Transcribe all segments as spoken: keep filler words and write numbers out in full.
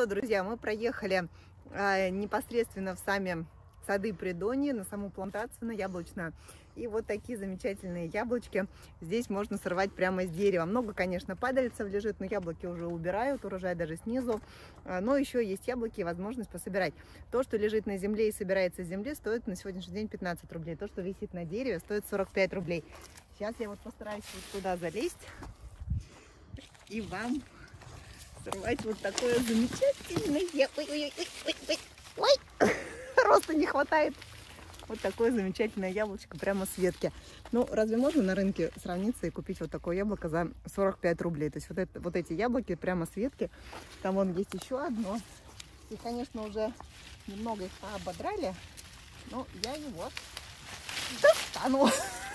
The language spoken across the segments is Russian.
что, друзья, мы проехали а, непосредственно в сами сады Придоньи, на саму плантацию, на яблочную. И вот такие замечательные яблочки здесь можно сорвать прямо с дерева. Много, конечно, падальцев лежит, но яблоки уже убирают, урожай даже снизу. Но еще есть яблоки и возможность пособирать. То, что лежит на земле и собирается с земли, стоит на сегодняшний день пятнадцать рублей. То, что висит на дереве, стоит сорок пять рублей. Сейчас я вот постараюсь вот туда залезть и вам сорвать вот такое замечательное. Ой, ой, ой, ой, ой, ой. Роста не хватает. Вот такое замечательное яблочко прямо с ветки. Ну, разве можно на рынке сравниться и купить вот такое яблоко за сорок пять рублей? То есть вот, это, вот эти яблоки прямо с ветки. Там вон есть еще одно. И, конечно, уже немного их ободрали. Но я его достану.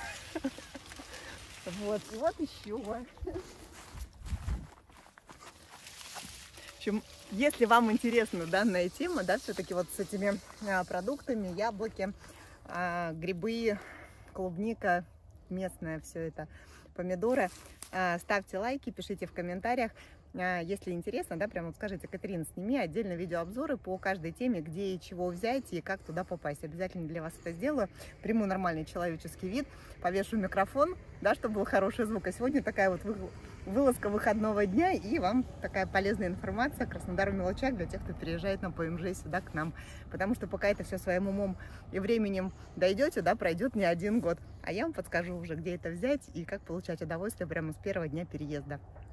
Вот, и вот еще. В общем, если вам интересна данная тема, да, все-таки вот с этими а, продуктами, яблоки, а, грибы, клубника, местная все это, помидоры, а, ставьте лайки, пишите в комментариях. А, если интересно, да, прям вот скажите: Катерина, сними отдельно видеообзоры по каждой теме, где и чего взять и как туда попасть. Обязательно для вас это сделаю. Приму нормальный человеческий вид, повешу микрофон, да, чтобы был хороший звук. А сегодня такая вот вылазка выходного дня, и вам такая полезная информация. Краснодар в мелочах для тех, кто переезжает на ПМЖ сюда к нам. Потому что пока это все своим умом и временем дойдете, да, пройдет не один год. А я вам подскажу уже, где это взять и как получать удовольствие прямо с первого дня переезда.